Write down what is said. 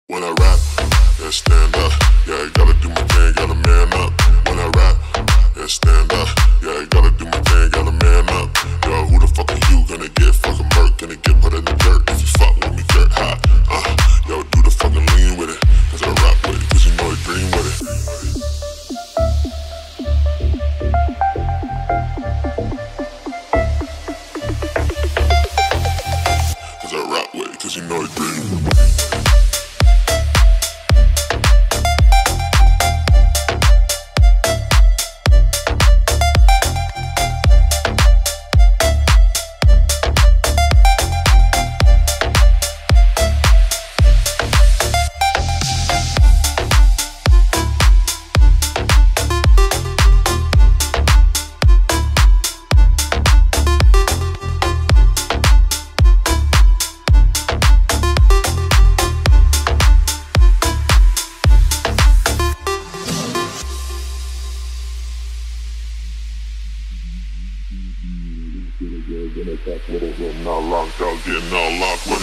When I rap, yeah, stand up. Yeah, I gotta do my thing, gotta man up. When I rap, yeah, stand up. Yeah, I gotta do my thing, gotta man up. Yo, who the fuck are you? Gonna get fucking murked, gonna get put in the dirt if you fuck with me dirt high. Yo, do the fucking lean with it, cause I rap with it, cause you know I dream with it. Cause I rap with it, cause you know I dream with it. Getting all locked out, getting all locked.